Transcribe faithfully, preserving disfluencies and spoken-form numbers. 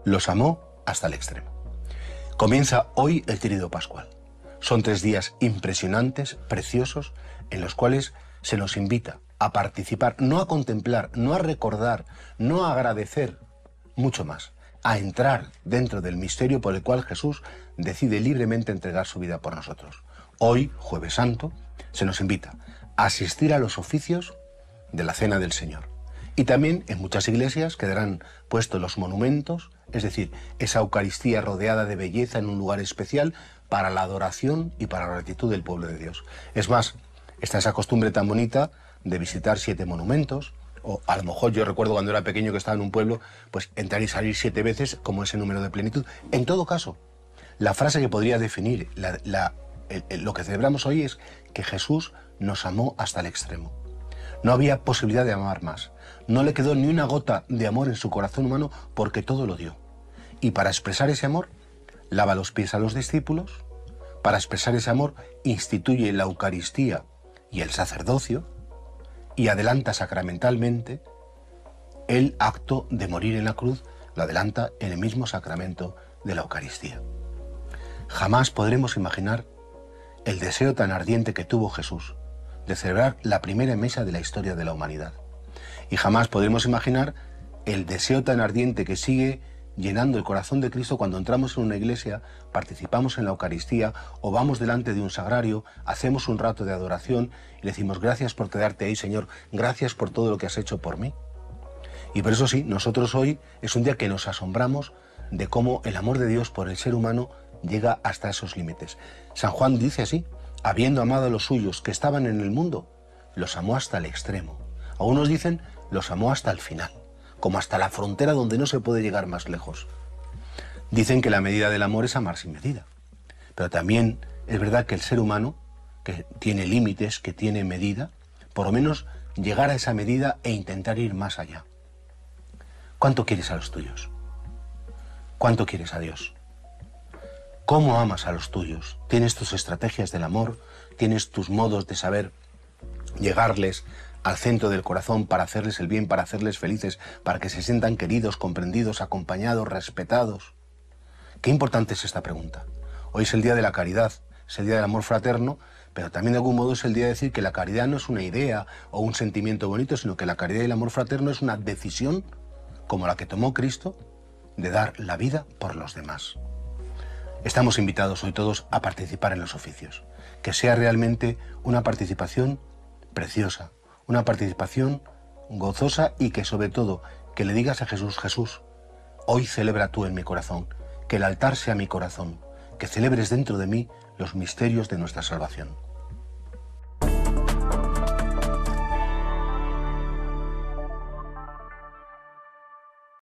los amó hasta el extremo. Comienza hoy el Tríodo Pascual. Son tres días impresionantes, preciosos, en los cuales se nos invita a participar, no a contemplar, no a recordar, no a agradecer, mucho más, a entrar dentro del misterio por el cual Jesús decide libremente entregar su vida por nosotros. Hoy, Jueves Santo, se nos invita a asistir a los oficios de la Cena del Señor. Y también en muchas iglesias quedarán puestos los monumentos, es decir, esa Eucaristía rodeada de belleza en un lugar especial para la adoración y para la gratitud del pueblo de Dios. Es más, está esa costumbre tan bonita de visitar siete monumentos, o a lo mejor yo recuerdo cuando era pequeño que estaba en un pueblo, pues entrar y salir siete veces como ese número de plenitud. En todo caso, la frase que podría definir la, la, el, el, lo que celebramos hoy es que Jesús nos amó hasta el extremo. No había posibilidad de amar más. No le quedó ni una gota de amor en su corazón humano porque todo lo dio. Y para expresar ese amor, lava los pies a los discípulos. Para expresar ese amor, instituye la Eucaristía y el sacerdocio y adelanta sacramentalmente el acto de morir en la cruz, lo adelanta en el mismo sacramento de la Eucaristía. Jamás podremos imaginar el deseo tan ardiente que tuvo Jesús de celebrar la primera misa de la historia de la humanidad. Y jamás podremos imaginar el deseo tan ardiente que sigue llenando el corazón de Cristo cuando entramos en una iglesia, participamos en la Eucaristía o vamos delante de un sagrario, hacemos un rato de adoración y le decimos gracias por quedarte ahí, Señor, gracias por todo lo que has hecho por mí. Y por eso sí, nosotros hoy es un día que nos asombramos de cómo el amor de Dios por el ser humano llega hasta esos límites. San Juan dice así: habiendo amado a los suyos que estaban en el mundo, los amó hasta el extremo. Algunos dicen, los amó hasta el final, como hasta la frontera donde no se puede llegar más lejos. Dicen que la medida del amor es amar sin medida. Pero también es verdad que el ser humano, que tiene límites, que tiene medida, por lo menos llegar a esa medida e intentar ir más allá. ¿Cuánto quieres a los tuyos? ¿Cuánto quieres a Dios? ¿Cómo amas a los tuyos? ¿Tienes tus estrategias del amor? ¿Tienes tus modos de saber llegarles al centro del corazón para hacerles el bien, para hacerles felices, para que se sientan queridos, comprendidos, acompañados, respetados? Qué importante es esta pregunta. Hoy es el día de la caridad, es el día del amor fraterno, pero también de algún modo es el día de decir que la caridad no es una idea o un sentimiento bonito, sino que la caridad y el amor fraterno es una decisión, como la que tomó Cristo, de dar la vida por los demás. Estamos invitados hoy todos a participar en los oficios, que sea realmente una participación preciosa, una participación gozosa y que sobre todo que le digas a Jesús: Jesús, hoy celebra tú en mi corazón, que el altar sea mi corazón, que celebres dentro de mí los misterios de nuestra salvación.